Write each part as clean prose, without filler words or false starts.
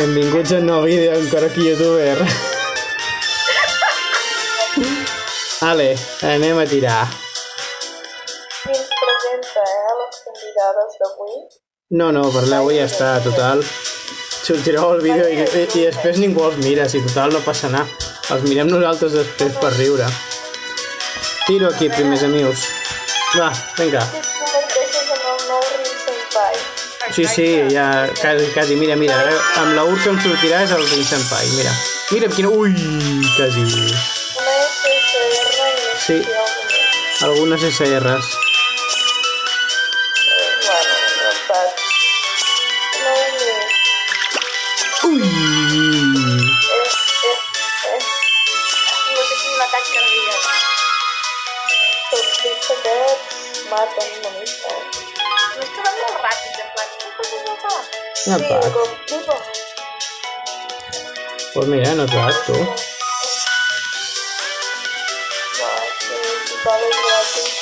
Benvinguts a un nou vídeo amb Koroki Youtuber. Vale, anem a tirar. Qui ens presenta, les convidades d'avui? No, parleu i ja està, total. Sortireu el vídeo i després ningú els mira, si total no passa anar. Els mirem nosaltres després per riure. Tiro aquí, primers amics. Va, vinga. Si et converteixes en el nou Rin Senpai. Sí, ja, quasi, mira, ara amb la que em sortirà és el Rin Senpai, mira. Mira quina... Ui, quasi. Una SSR i Sí, algunes SRs. Bueno, no pas. Ui! No sé quin atac cardíac. Els clips aquests maten una mica. No és que van molt ràpid, en plan... No Sí, pas. com tipo... Pues mira, no et vas, tu. Va, sí, total és gratis.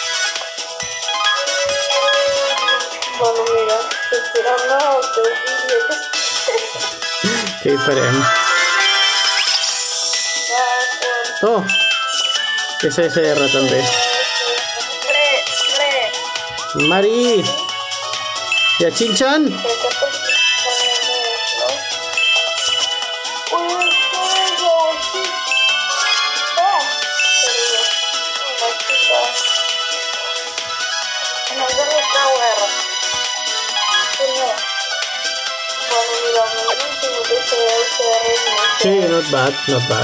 Bueno, mira, sortirà el teu vídeo. Què hi farem? Oh! SSR també. Mari! I a Chin-chan? Sí, not bad.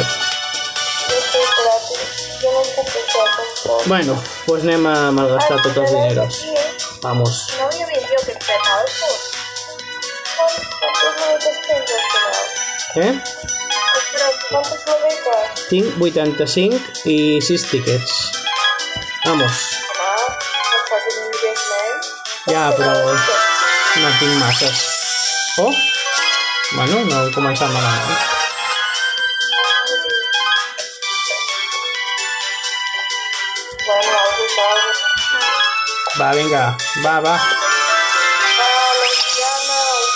Bueno, pues anem a malgastar tots els dineros. Vamos. No havia vist jo que et petava el cos. Quantes lobetes tens al final? Eh? Però quantes lobetes? Tinc 85 i 6 tickets. Vamos. Home, no fa que tingués menys. Ja, però no tinc masses. Oh! Bueno, no he començat malament. Bueno, algo. Va, vinga. Va. Lesbianes.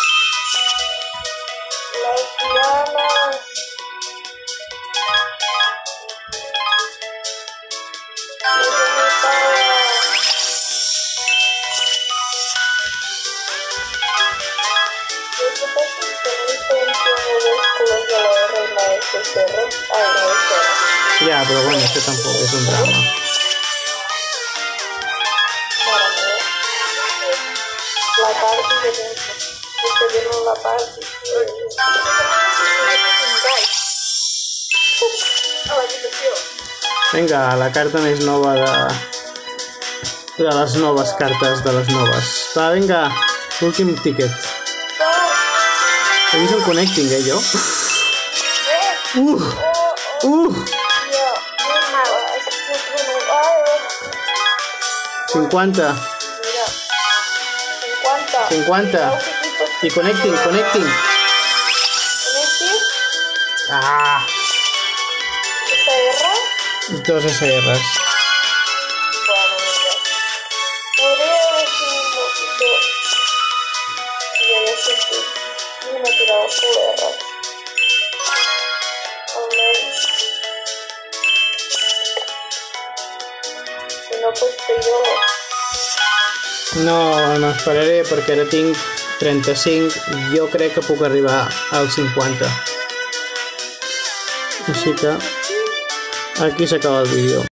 Ja, però bueno, això tampoc és un drama. La party que tens. Que tenen la party. A l'habitació. Vinga, la carta més nova de les noves cartes de les noves. Va, vinga, últim ticket. He vist un connecting, jo? 50. 50. I connecting. Ah! SR? Dos SRs. Bueno, mira. Podria haver sigut molt pitjor. Si hagués sortit una tirada full R. Almenys. Si no, pues fer jo. No esperaré perquè ara tinc 35. Jo crec que puc arribar als 50. Així que aquí s'acaba el vídeo.